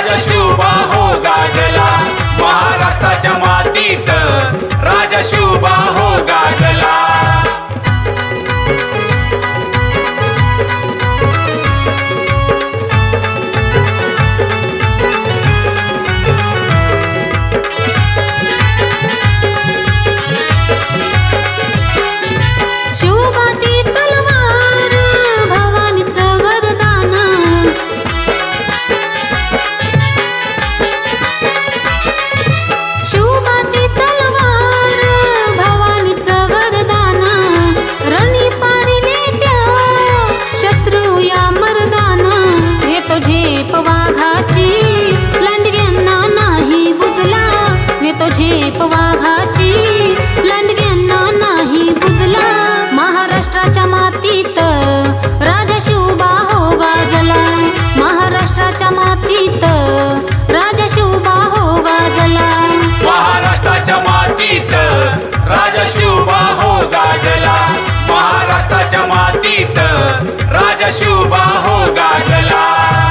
राजशुभा हो गाजला, महाराष्ट्राच्या मातीत राजशुभा हो गाजला। झेप वाघाची लंडग्यांना नाही बुजला, महाराष्ट्राच्या मातीत राजशुभा हो गाजला, महाराष्ट्राच्या मातीत राजशुभा हो गाजला, महाराष्ट्राच्या मातीत राजशुभा हो गाजला, महाराष्ट्राच्या मातीत राजशुभा हो गाजला।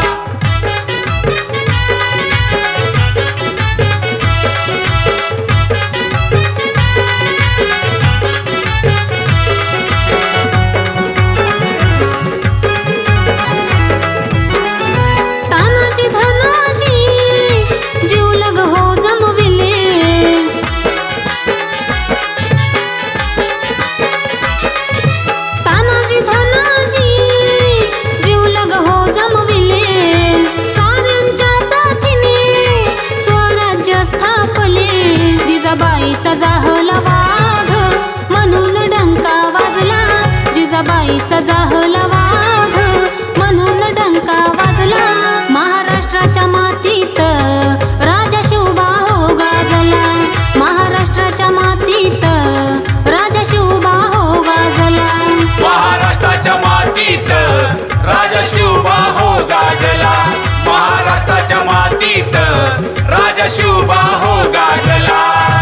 जिजाबाईचा जाहला वाघ म्हणून डंका वाजला, जिजाबाईचा जाहला वाघ म्हणून डंका वाजला, महाराष्ट्राच्या मातीत राजशुभा हो गाजला, महाराष्ट्राच्या मातीत राजशुभा हो गाजला, महाराष्ट्राच्या मातीत राजशुभा हो गाजला, महाराष्ट्राच्या मातीत राजशुभा हो गाजला।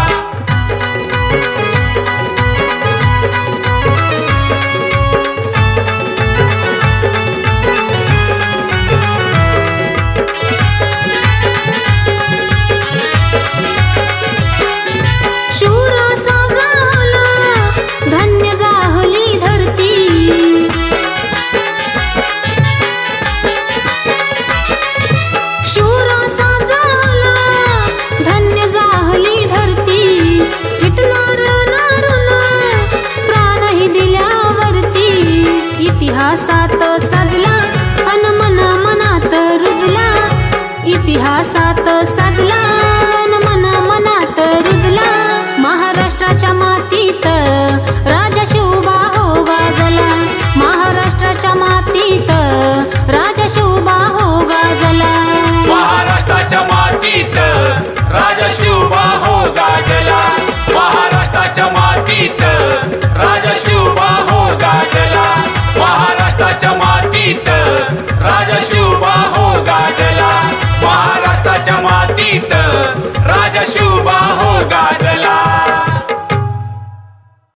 इतिहासात साजला अन मना मनात रुजला, इतिहासात साजला अन मना मनात रुजला, महाराष्ट्राच्या मातीत राजशुभा हो गाजला, महाराष्ट्राच्या मातीत राजशुभा हो गाजला, महाराष्ट्राच्या मातीत राजशुभा हो गाजला, महाराष्ट्राच्या मातीत राजशुभा हो गाजला, महाराष्ट्राच्या मातीत